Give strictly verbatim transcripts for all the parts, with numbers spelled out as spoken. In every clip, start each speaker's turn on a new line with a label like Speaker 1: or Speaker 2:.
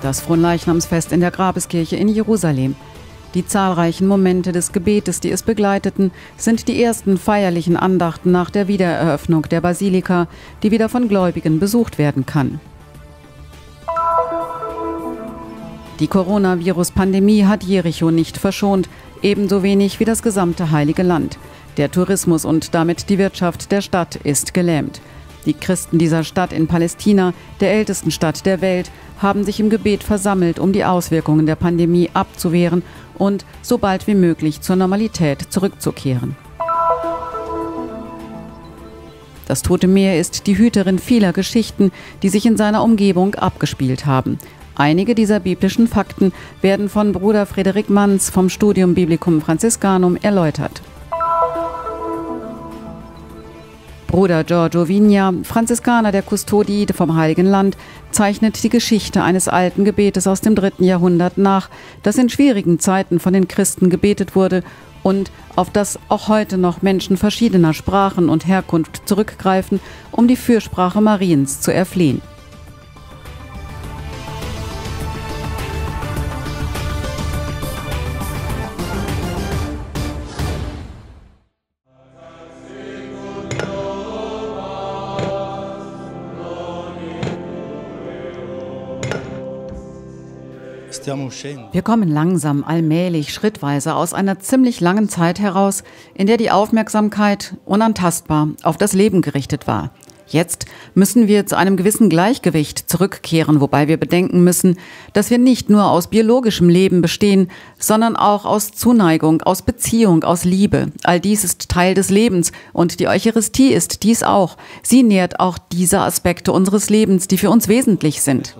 Speaker 1: das Fronleichnamsfest in der Grabeskirche in Jerusalem. Die zahlreichen Momente des Gebetes, die es begleiteten, sind die ersten feierlichen Andachten nach der Wiedereröffnung der Basilika, die wieder von Gläubigen besucht werden kann. Die Coronavirus-Pandemie hat Jericho nicht verschont, ebenso wenig wie das gesamte Heilige Land. Der Tourismus und damit die Wirtschaft der Stadt ist gelähmt. Die Christen dieser Stadt in Palästina, der ältesten Stadt der Welt, haben sich im Gebet versammelt, um die Auswirkungen der Pandemie abzuwehren und so bald wie möglich zur Normalität zurückzukehren. Das Tote Meer ist die Hüterin vieler Geschichten, die sich in seiner Umgebung abgespielt haben. Einige dieser biblischen Fakten werden von Bruder Frederik Manz vom Studium Biblicum Franciscanum erläutert. Bruder Giorgio Vigna, Franziskaner der Kustodie vom Heiligen Land, zeichnet die Geschichte eines alten Gebetes aus dem dritten Jahrhundert nach, das in schwierigen Zeiten von den Christen gebetet wurde und auf das auch heute noch Menschen verschiedener Sprachen und Herkunft zurückgreifen, um die Fürsprache Mariens zu erflehen. Wir kommen langsam, allmählich, schrittweise aus einer ziemlich langen Zeit heraus, in der die Aufmerksamkeit unantastbar auf das Leben gerichtet war. Jetzt müssen wir zu einem gewissen Gleichgewicht zurückkehren, wobei wir bedenken müssen, dass wir nicht nur aus biologischem Leben bestehen, sondern auch aus Zuneigung, aus Beziehung, aus Liebe. All dies ist Teil des Lebens und die Eucharistie ist dies auch. Sie nährt auch diese Aspekte unseres Lebens, die für uns wesentlich sind.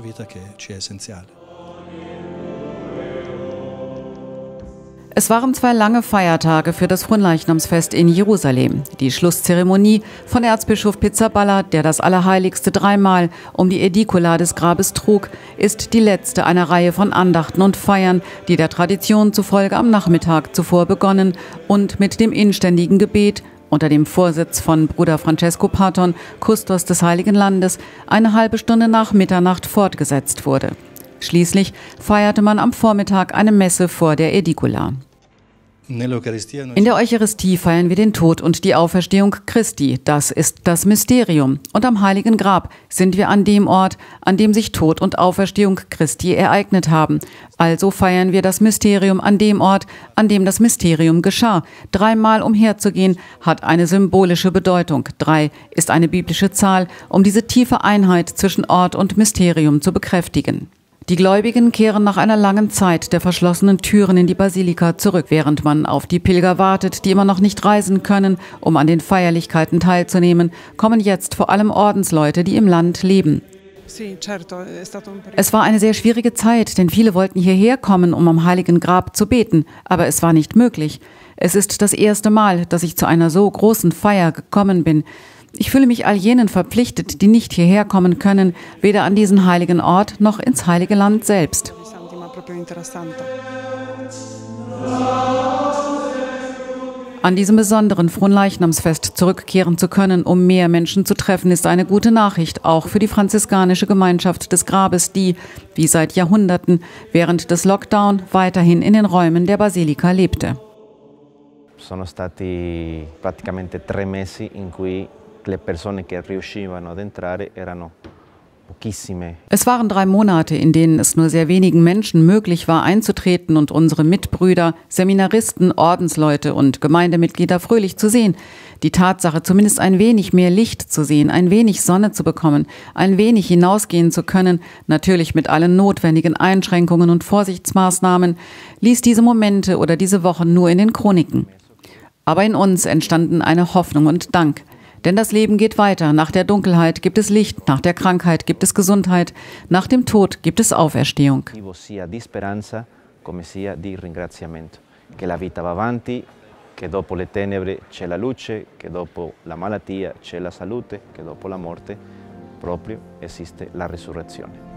Speaker 1: Es waren zwei lange Feiertage für das Fronleichnamsfest in Jerusalem. Die Schlusszeremonie von Erzbischof Pizzaballa, der das Allerheiligste dreimal um die Ädikula des Grabes trug, ist die letzte einer Reihe von Andachten und Feiern, die der Tradition zufolge am Nachmittag zuvor begonnen und mit dem inständigen Gebet unter dem Vorsitz von Bruder Francesco Paton, Kustos des Heiligen Landes, eine halbe Stunde nach Mitternacht fortgesetzt wurde. Schließlich feierte man am Vormittag eine Messe vor der Ädikula. In der Eucharistie feiern wir den Tod und die Auferstehung Christi. Das ist das Mysterium. Und am Heiligen Grab sind wir an dem Ort, an dem sich Tod und Auferstehung Christi ereignet haben. Also feiern wir das Mysterium an dem Ort, an dem das Mysterium geschah. Dreimal umherzugehen hat eine symbolische Bedeutung. Drei ist eine biblische Zahl, um diese tiefe Einheit zwischen Ort und Mysterium zu bekräftigen. Die Gläubigen kehren nach einer langen Zeit der verschlossenen Türen in die Basilika zurück, während man auf die Pilger wartet, die immer noch nicht reisen können, um an den Feierlichkeiten teilzunehmen, kommen jetzt vor allem Ordensleute, die im Land leben. Es war eine sehr schwierige Zeit, denn viele wollten hierher kommen, um am Heiligen Grab zu beten, aber es war nicht möglich. Es ist das erste Mal, dass ich zu einer so großen Feier gekommen bin. Ich fühle mich all jenen verpflichtet, die nicht hierher kommen können, weder an diesen heiligen Ort noch ins Heilige Land selbst. An diesem besonderen Fronleichnamsfest zurückkehren zu können, um mehr Menschen zu treffen, ist eine gute Nachricht, auch für die franziskanische Gemeinschaft des Grabes, die, wie seit Jahrhunderten, während des Lockdown weiterhin in den Räumen der Basilika lebte.
Speaker 2: Sono stati praticamente tre mesi in cui le persone che riuscivano ad entrare erano pochissime.
Speaker 1: Es waren drei Monate, in denen es nur sehr wenigen Menschen möglich war, einzutreten und unsere Mitbrüder, Seminaristen, Ordensleute und Gemeindemitglieder fröhlich zu sehen. Die Tatsache, zumindest ein wenig mehr Licht zu sehen, ein wenig Sonne zu bekommen, ein wenig hinausgehen zu können, natürlich mit allen notwendigen Einschränkungen und Vorsichtsmaßnahmen, ließ diese Momente oder diese Wochen nur in den Chroniken. Aber in uns entstanden eine Hoffnung und Dank. Denn das Leben geht weiter. Nach der Dunkelheit gibt es Licht, nach der Krankheit gibt es Gesundheit, nach dem Tod gibt es Auferstehung.
Speaker 2: Che la vita va avanti, che dopo le tenebre c'è la luce, che dopo la malattia c'è la salute, che dopo la morte proprio esiste la risurrezione.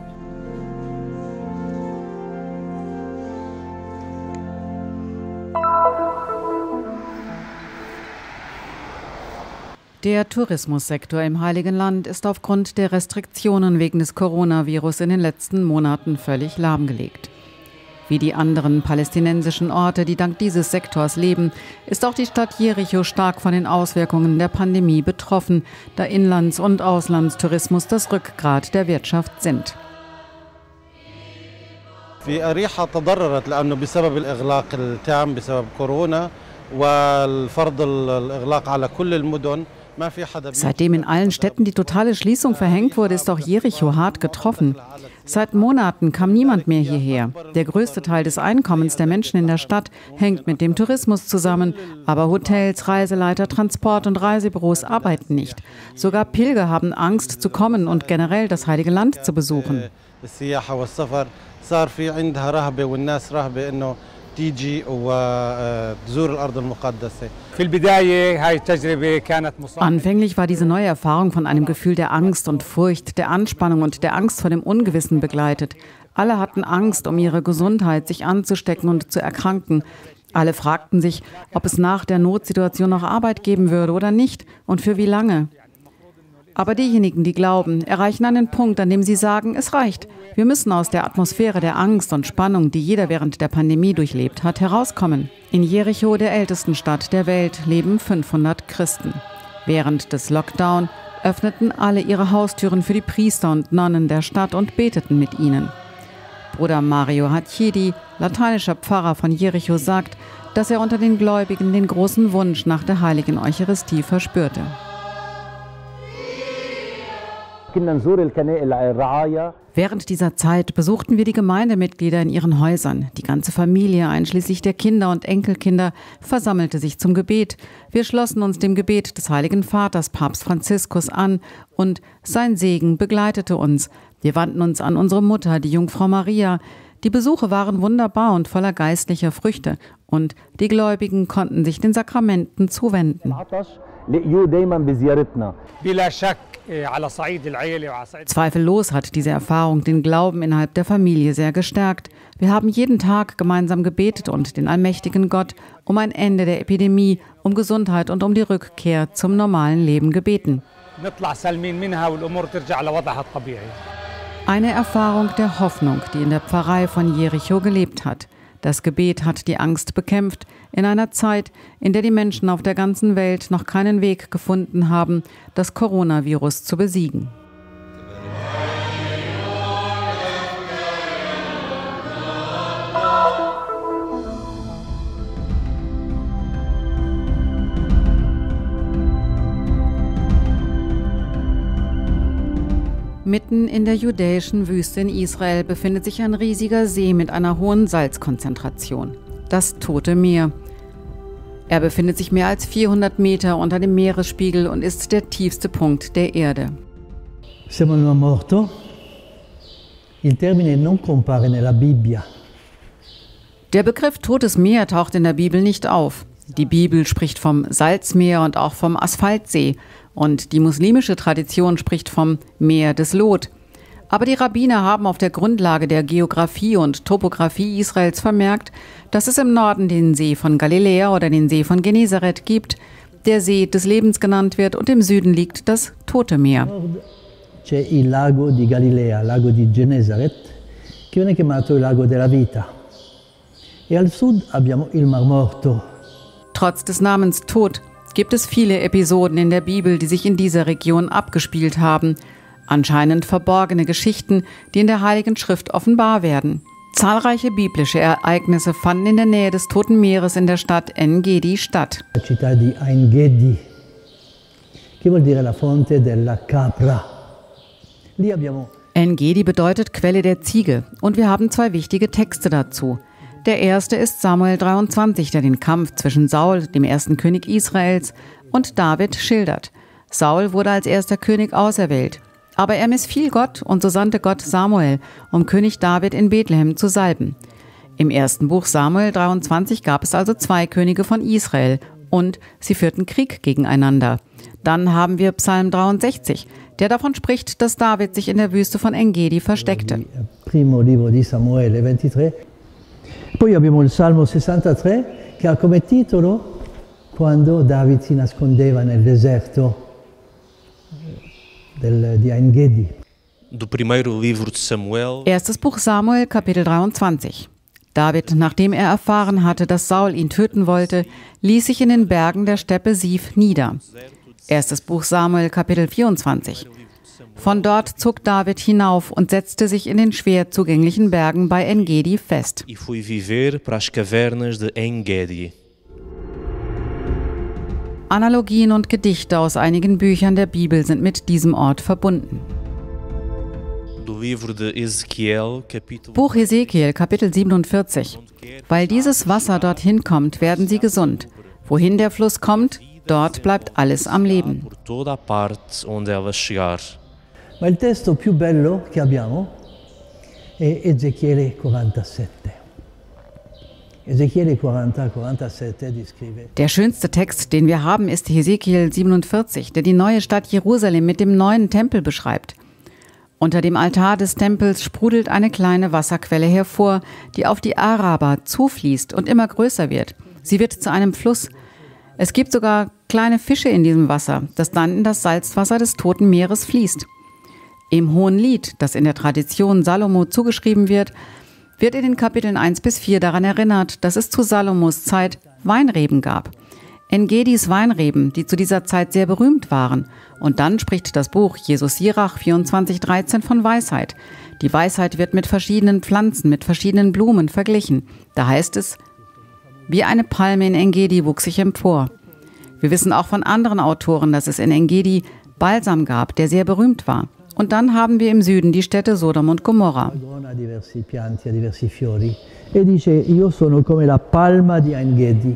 Speaker 1: Der Tourismussektor im Heiligen Land ist aufgrund der Restriktionen wegen des Coronavirus in den letzten Monaten völlig lahmgelegt. Wie die anderen palästinensischen Orte, die dank dieses Sektors leben, ist auch die Stadt Jericho stark von den Auswirkungen der Pandemie betroffen, da Inlands- und Auslandstourismus das Rückgrat der Wirtschaft sind.
Speaker 3: في أريحة تضررت لأنه بسبب الإغلاق التام بسبب كورونا والفرض الإغلاق على كل المدن.
Speaker 1: Seitdem in allen Städten die totale Schließung verhängt wurde, ist auch Jericho hart getroffen. Seit Monaten kam niemand mehr hierher. Der größte Teil des Einkommens der Menschen in der Stadt hängt mit dem Tourismus zusammen. Aber Hotels, Reiseleiter, Transport- und Reisebüros arbeiten nicht. Sogar Pilger haben Angst zu kommen und generell das Heilige Land zu besuchen. Anfänglich war diese neue Erfahrung von einem Gefühl der Angst und Furcht, der Anspannung und der Angst vor dem Ungewissen begleitet. Alle hatten Angst um ihre Gesundheit, sich anzustecken und zu erkranken. Alle fragten sich, ob es nach der Notsituation noch Arbeit geben würde oder nicht und für wie lange. Aber diejenigen, die glauben, erreichen einen Punkt, an dem sie sagen, es reicht. Wir müssen aus der Atmosphäre der Angst und Spannung, die jeder während der Pandemie durchlebt hat, herauskommen. In Jericho, der ältesten Stadt der Welt, leben fünfhundert Christen. Während des Lockdown öffneten alle ihre Haustüren für die Priester und Nonnen der Stadt und beteten mit ihnen. Bruder Mario Hatchidi, lateinischer Pfarrer von Jericho, sagt, dass er unter den Gläubigen den großen Wunsch nach der heiligen Eucharistie verspürte. Während dieser Zeit besuchten wir die Gemeindemitglieder in ihren Häusern. Die ganze Familie, einschließlich der Kinder und Enkelkinder, versammelte sich zum Gebet. Wir schlossen uns dem Gebet des Heiligen Vaters, Papst Franziskus, an und sein Segen begleitete uns. Wir wandten uns an unsere Mutter, die Jungfrau Maria. Die Besuche waren wunderbar und voller geistlicher Früchte und die Gläubigen konnten sich den Sakramenten zuwenden. Zweifellos hat diese Erfahrung den Glauben innerhalb der Familie sehr gestärkt. Wir haben jeden Tag gemeinsam gebetet und den allmächtigen Gott um ein Ende der Epidemie, um Gesundheit und um die Rückkehr zum normalen Leben gebeten. Eine Erfahrung der Hoffnung, die in der Pfarrei von Jericho gelebt hat. Das Gebet hat die Angst bekämpft, in einer Zeit, in der die Menschen auf der ganzen Welt noch keinen Weg gefunden haben, das Coronavirus zu besiegen. Mitten in der judäischen Wüste in Israel befindet sich ein riesiger See mit einer hohen Salzkonzentration. Das Tote Meer. Er befindet sich mehr als vierhundert Meter unter dem Meeresspiegel und ist der tiefste Punkt der Erde.
Speaker 4: Siamo al Mar Morto. Il termine non compare nella Bibbia.
Speaker 1: Der Begriff Totes Meer taucht in der Bibel nicht auf. Die Bibel spricht vom Salzmeer und auch vom Asphaltsee. Und die muslimische Tradition spricht vom Meer des Lot. Aber die Rabbiner haben auf der Grundlage der Geographie und Topographie Israels vermerkt, dass es im Norden den See von Galiläa oder den See von Genezareth gibt, der See des Lebens genannt wird, und im Süden liegt das Tote Meer.
Speaker 4: C'è il lago di Galilea, lago di Genezareth, che viene chiamato il lago della vita. E al sud abbiamo il Mar Morto.
Speaker 1: Trotz des Namens Tod gibt es viele Episoden in der Bibel, die sich in dieser Region abgespielt haben. Anscheinend verborgene Geschichten, die in der Heiligen Schrift offenbar werden. Zahlreiche biblische Ereignisse fanden in der Nähe des Toten Meeres in der Stadt En Gedi statt.
Speaker 4: La città di En Gedi, che vuol dire la fonte della capra. Lì abbiamo
Speaker 1: En Gedi bedeutet Quelle der Ziege und wir haben zwei wichtige Texte dazu. Der erste ist Samuel dreiundzwanzig, der den Kampf zwischen Saul, dem ersten König Israels, und David schildert. Saul wurde als erster König auserwählt. Aber er missfiel Gott und so sandte Gott Samuel, um König David in Bethlehem zu salben. Im ersten Buch Samuel dreiundzwanzig gab es also zwei Könige von Israel und sie führten Krieg gegeneinander. Dann haben wir Psalm dreiundsechzig, der davon spricht, dass David sich in der Wüste von En Gedi versteckte.
Speaker 4: Primo libro di Samuele ventitré. Poi abbiamo il Salmo sessantatré che ha come titolo Quando David si nascondeva nel deserto. del, di Engedi.
Speaker 5: Do primeiro livro de Samuel.
Speaker 1: Erstes Buch Samuel, Kapitel dreiundzwanzig. David, nachdem er erfahren hatte, dass Saul ihn töten wollte, ließ sich in den Bergen der Steppe Sif nieder. Erstes Buch Samuel, Kapitel vierundzwanzig. Von dort zog David hinauf und setzte sich in den schwer zugänglichen Bergen bei Engedi fest.
Speaker 5: E fui viver para as cavernas de Engedi.
Speaker 1: Analogien und Gedichte aus einigen Büchern der Bibel sind mit diesem Ort verbunden.
Speaker 5: Do livro de Ezequiel, capítulo.
Speaker 1: Buch Hesekiel, Kapitel siebenundvierzig. Weil dieses Wasser dorthin kommt, werden sie gesund. Wohin der Fluss kommt, dort bleibt alles am Leben.
Speaker 5: Por toda a parte onde ela chegar.
Speaker 4: Ma il testo più bello che abbiamo è Ezechiele quarantasette. Ezechiele quaranta, quarantasette descrive.
Speaker 1: Der schönste Text, den wir haben, ist Hesekiel siebenundvierzig, der die neue Stadt Jerusalem mit dem neuen Tempel beschreibt. Unter dem Altar des Tempels sprudelt eine kleine Wasserquelle hervor, die auf die Araber zufließt und immer größer wird. Sie wird zu einem Fluss. Es gibt sogar kleine Fische in diesem Wasser, das dann in das Salzwasser des Toten Meeres fließt. Im Hohen Lied, das in der Tradition Salomo zugeschrieben wird, wird in den Kapiteln eins bis vier daran erinnert, dass es zu Salomos Zeit Weinreben gab. Engedis Weinreben, die zu dieser Zeit sehr berühmt waren. Und dann spricht das Buch Jesus Sirach vierundzwanzig dreizehn von Weisheit. Die Weisheit wird mit verschiedenen Pflanzen, mit verschiedenen Blumen verglichen. Da heißt es, wie eine Palme in Engedi wuchs ich empor. Wir wissen auch von anderen Autoren, dass es in Engedi Balsam gab, der sehr berühmt war. Und dann haben wir im Süden die Städte Sodom und Gomorra.
Speaker 4: Diversi pianti, diversi fiori. E dice, io sono come la palma di Engedi.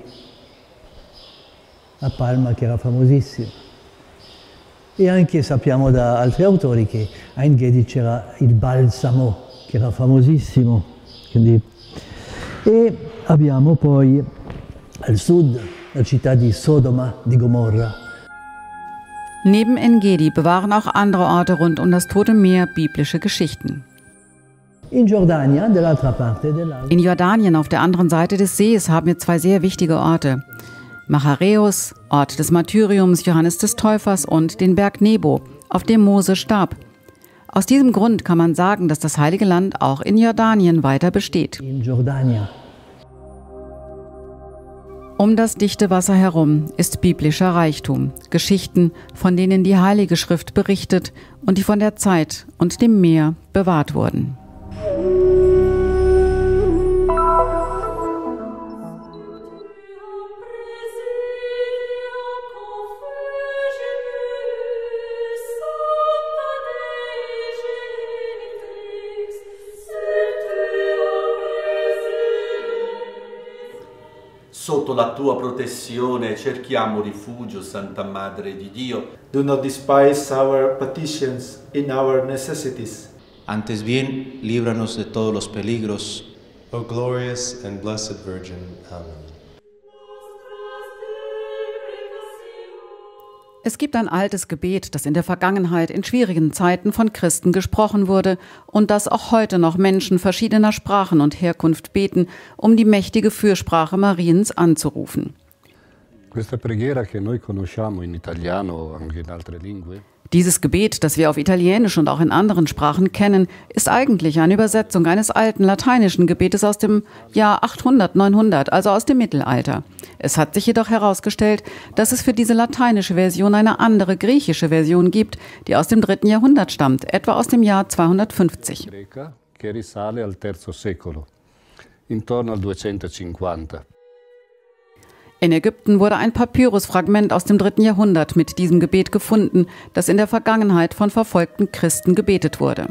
Speaker 4: La palma che era famosissima. E anche sappiamo da altri autori che a Engedi c'era il balsamo, che era famosissimo. Quindi... E abbiamo poi al sud la città di Sodoma, di Gomorra.
Speaker 1: Neben Engedi bewahren auch andere Orte rund um das Tote Meer biblische Geschichten.
Speaker 4: In Giordania, dall'altra parte dell'Alpe.
Speaker 1: In Jordanien auf der anderen Seite des Sees haben wir zwei sehr wichtige Orte. Machareus, Ort des Martyriums Johannes des Täufers, und den Berg Nebo, auf dem Mose starb. Aus diesem Grund kann man sagen, dass das Heilige Land auch in Jordanien weiter besteht.
Speaker 4: In Giordania.
Speaker 1: Um das dichte Wasser herum ist biblischer Reichtum, Geschichten, von denen die Heilige Schrift berichtet und die von der Zeit und dem Meer bewahrt wurden.
Speaker 6: Sotto la tua protezione cerchiamo rifugio, Santa Madre di Dio. Do not despise our petitions in our necessities.
Speaker 7: Antes bien, líbranos de todos los peligros.
Speaker 8: O glorious and blessed Virgin. Amen.
Speaker 1: Es gibt ein altes Gebet, das in der Vergangenheit in schwierigen Zeiten von Christen gesprochen wurde und das auch heute noch Menschen verschiedener Sprachen und Herkunft beten, um die mächtige Fürsprache Mariens anzurufen.
Speaker 9: Questa preghiera che noi conosciamo in italiano, anche in altre lingue.
Speaker 1: Dieses Gebet, das wir auf Italienisch und auch in anderen Sprachen kennen, ist eigentlich eine Übersetzung eines alten lateinischen Gebetes aus dem Jahr achthundert, neunhundert, also aus dem Mittelalter. Es hat sich jedoch herausgestellt, dass es für diese lateinische Version eine andere griechische Version gibt, die aus dem dritten Jahrhundert stammt, etwa aus dem Jahr zweihundertfünfzig.
Speaker 9: Che risale al terzo secolo, intorno al duecentocinquanta.
Speaker 1: In Ägypten wurde ein Papyrusfragment aus dem dritten Jahrhundert mit diesem Gebet gefunden, das in der Vergangenheit von verfolgten Christen gebetet wurde.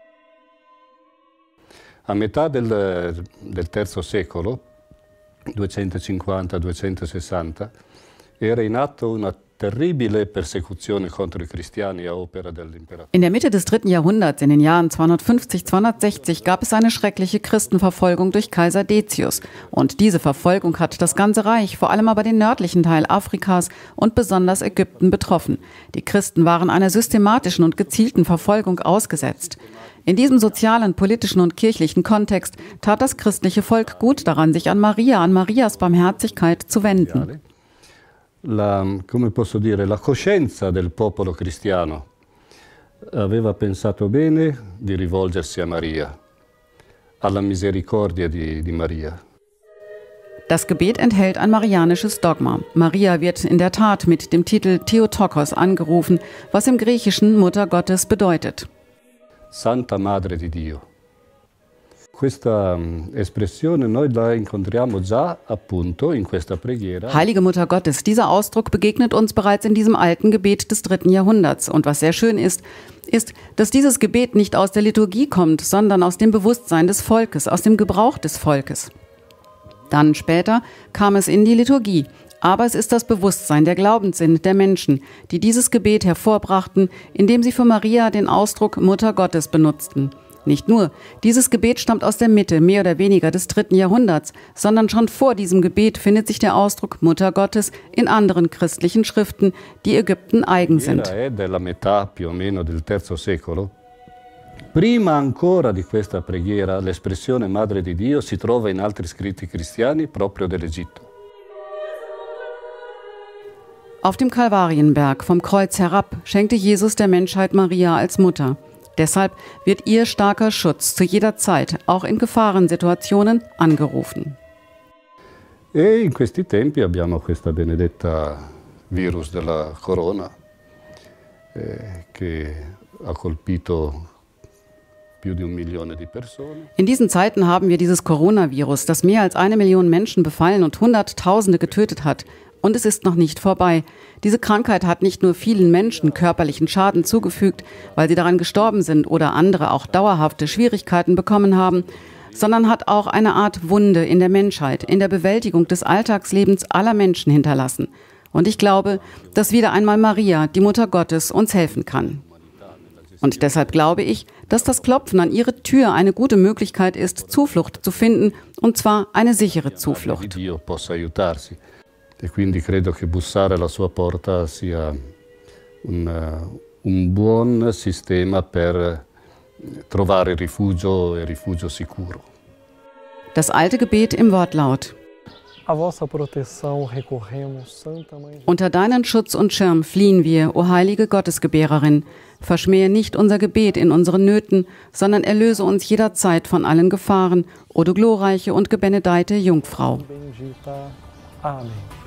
Speaker 9: A metà del, del terzo secolo, duecentocinquanta duecentosessanta, era in atto una terribile persecuzione contro i cristiani a opera dell'imperatore.
Speaker 1: In der Mitte des dritten Jahrhunderts, in den Jahren zweihundertfünfzig, zweihundertsechzig, gab es eine schreckliche Christenverfolgung durch Kaiser Decius. Und diese Verfolgung hat das ganze Reich, vor allem aber den nördlichen Teil Afrikas und besonders Ägypten betroffen. Die Christen waren einer systematischen und gezielten Verfolgung ausgesetzt. In diesem sozialen, politischen und kirchlichen Kontext tat das christliche Volk gut daran, sich an Maria, an Marias Barmherzigkeit zu wenden.
Speaker 9: la, come posso dire, la coscienza del popolo cristiano aveva pensato bene di rivolgersi a Maria, alla misericordia di, di Maria.
Speaker 1: Das Gebet enthält ein marianisches Dogma. Maria wird in der Tat mit dem Titel Theotokos angerufen, was im Griechischen Mutter Gottes bedeutet.
Speaker 9: Santa Madre di Dio. Questa espressione noi la incontriamo già appunto in questa preghiera.
Speaker 1: Heilige Mutter Gottes, dieser Ausdruck begegnet uns bereits in diesem alten Gebet des dritten Jahrhunderts. Und was sehr schön ist, ist, dass dieses Gebet nicht aus der Liturgie kommt, sondern aus dem Bewusstsein des Volkes, aus dem Gebrauch des Volkes. Dann später kam es in die Liturgie. Aber es ist das Bewusstsein, der Glaubenssinn der Menschen, die dieses Gebet hervorbrachten, indem sie für Maria den Ausdruck Mutter Gottes benutzten. Nicht nur, dieses Gebet stammt aus der Mitte, mehr oder weniger des dritten Jahrhunderts, sondern schon vor diesem Gebet findet sich der Ausdruck Mutter Gottes in anderen christlichen Schriften, die Ägypten eigen sind.
Speaker 9: Della metà più o meno del terzo secolo. Prima ancora di questa preghiera, l'espressione Madre di Dio si trova in altri scritti cristiani proprio dell'Egitto.
Speaker 1: Auf dem Kalvarienberg vom Kreuz herab schenkte Jesus der Menschheit Maria als Mutter. Deshalb wird ihr starker Schutz zu jeder Zeit, auch in Gefahrensituationen, angerufen.
Speaker 9: E in questi tempi abbiamo questa benedetta virus della corona eh, che ha colpito più di un milione di persone.
Speaker 1: In diesen Zeiten haben wir dieses Coronavirus, das mehr als eine Million Menschen befallen und Hunderttausende getötet hat. Und es ist noch nicht vorbei. Diese Krankheit hat nicht nur vielen Menschen körperlichen Schaden zugefügt, weil sie daran gestorben sind oder andere auch dauerhafte Schwierigkeiten bekommen haben, sondern hat auch eine Art Wunde in der Menschheit, in der Bewältigung des Alltagslebens aller Menschen hinterlassen. Und ich glaube, dass wieder einmal Maria, die Mutter Gottes, uns helfen kann. Und deshalb glaube ich, dass das Klopfen an ihre Tür eine gute Möglichkeit ist, Zuflucht zu finden, und zwar eine sichere Zuflucht.
Speaker 9: E quindi credo che bussare alla sua porta sia un, un buon sistema per trovare rifugio e rifugio sicuro.
Speaker 1: Das alte Gebet im Wortlaut. Unter deinen Schutz und Schirm fliehen wir, o heilige Gottesgebärerin. Verschmähe nicht unser Gebet in unseren Nöten, sondern erlöse uns jederzeit von allen Gefahren, o du glorreiche und gebenedeite Jungfrau.
Speaker 10: Amen.